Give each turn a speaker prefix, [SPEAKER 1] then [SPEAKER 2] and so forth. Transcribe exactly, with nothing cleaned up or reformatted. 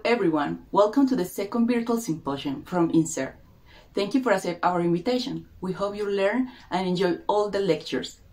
[SPEAKER 1] everyone, welcome to the second virtual symposium from INSER. Thank you for accepting our invitation. We hope you learn and enjoy all the lectures.